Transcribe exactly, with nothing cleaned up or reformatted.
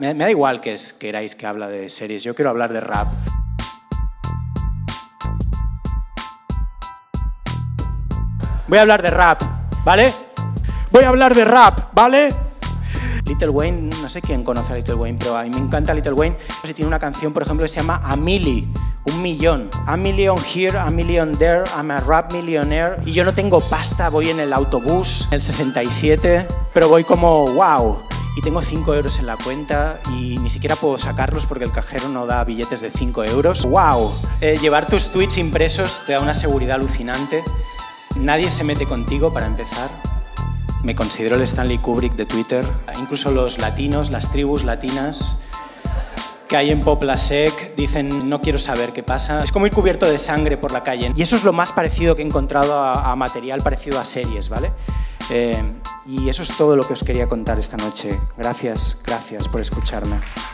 Me, me da igual que es, queráis que habla de series, yo quiero hablar de rap. Voy a hablar de rap, ¿vale? Voy a hablar de rap, ¿vale? Lil Wayne, no sé quién conoce a Lil Wayne, pero a mí me encanta Lil Wayne. Tiene una canción, por ejemplo, que se llama A Milli, un millón. A million here, a million there, I'm a rap millionaire. Y yo no tengo pasta, voy en el autobús, en el sesenta y siete, pero voy como, wow. Y tengo cinco euros en la cuenta y ni siquiera puedo sacarlos porque el cajero no da billetes de cinco euros. ¡Wow! Eh, llevar tus tweets impresos te da una seguridad alucinante. Nadie se mete contigo, para empezar. Me considero el Stanley Kubrick de Twitter. Incluso los latinos, las tribus latinas que hay en Poplasec dicen no quiero saber qué pasa. Es como ir cubierto de sangre por la calle. Y eso es lo más parecido que he encontrado a, a material parecido a series, ¿vale? Eh, y eso es todo lo que os quería contar esta noche. Gracias, gracias por escucharme.